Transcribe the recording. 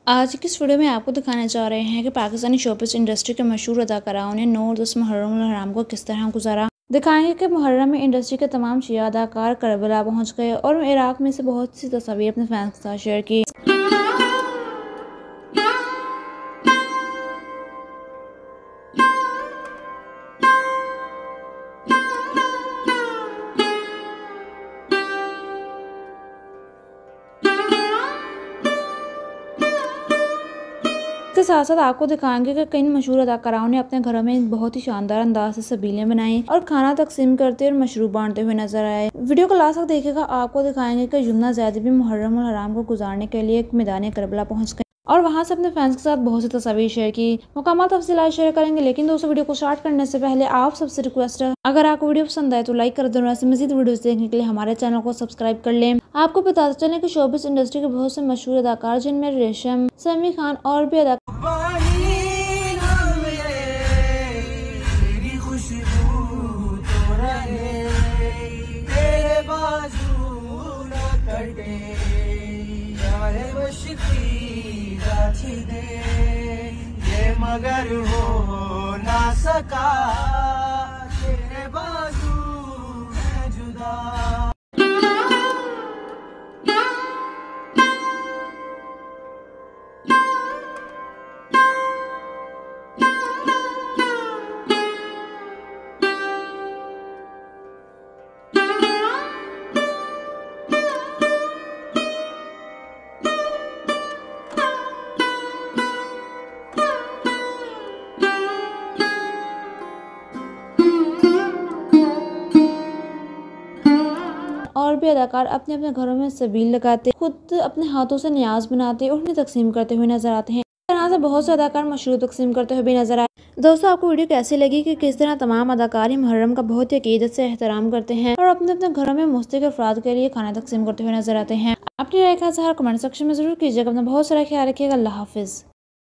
आज की इस वीडियो में आपको दिखाने जा रहे हैं कि पाकिस्तानी शोबिज़ इंडस्ट्री के मशहूर अदाकाराओं ने 9 और 10 मुहर्रम उल हराम को किस तरह गुजारा। दिखाएंगे कि मुहर्रम में इंडस्ट्री के तमाम शिया अदाकार करबला पहुंच गए और इराक में से बहुत सी तस्वीरें अपने फैंस के साथ शेयर की। इसके साथ साथ आपको दिखाएंगे कि कई मशहूर अदाकाराओं ने अपने घरों में बहुत ही शानदार अंदाज से सबीलें बनाई और खाना तकसीम करते और मशरूब बांटते हुए नजर आए। वीडियो को लास्ट तक देखिएगा। आपको दिखाएंगे कि यमुना ज़ैदी भी मुहर्रम उल हराम को गुजारने के लिए मैदान करबला पहुंच गए और वहां से अपने फैंस के साथ बहुत सी तस्वीर शेयर की। मुकम्मल तफसीलात शेयर करेंगे, लेकिन दोस्तों वीडियो को स्टार्ट करने से पहले आप सबसे रिक्वेस्ट है, अगर आपको वीडियो पसंद आए तो लाइक कर दें। ऐसे मजीद वीडियोस देखने के लिए हमारे चैनल को सब्सक्राइब कर लें। आपको बताते चलें कि शोबिज़ इंडस्ट्री के बहुत से मशहूर अदाकार जिनमें रेशम, समी खान और भी अदाकार मगर हो ना सका तेरे बाजू में जुदा। और भी अदाकार अपने अपने घरों में सबील लगाते, खुद अपने हाथों से न्याज बनाते और उन्हें तकसीम करते हुए नजर आते हैं। इस तरह से बहुत से अदाकार मशरूब तकसीम करते हुए भी नजर आए। दोस्तों आपको वीडियो कैसी लगी कि किस तरह तमाम अदाकार मुहर्रम का बहुत ही अकीदत से एहतराम करते हैं और अपने अपने घरों में मुस्तकिल अफराद के लिए खाना तकसीम करते हुए नजर आते हैं। अपनी राय का इज़हार कमेंट सेक्शन में जरूर कीजिएगा। अपना बहुत सारा ख्याल रखिएगा। अल्लाह हाफिज।